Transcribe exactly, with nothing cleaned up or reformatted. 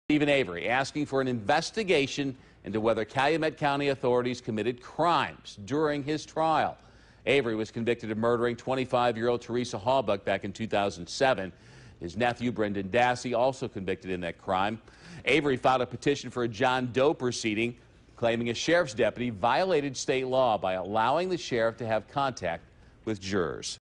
Stephen Avery asking for an investigation into whether Calumet County authorities committed crimes during his trial. Avery was convicted of murdering twenty-five-year-old Teresa Halbach back in two thousand seven. His nephew, Brendan Dassey, also convicted in that crime. Avery filed a petition for a John Doe proceeding, claiming a sheriff's deputy violated state law by allowing the sheriff to have contact with jurors.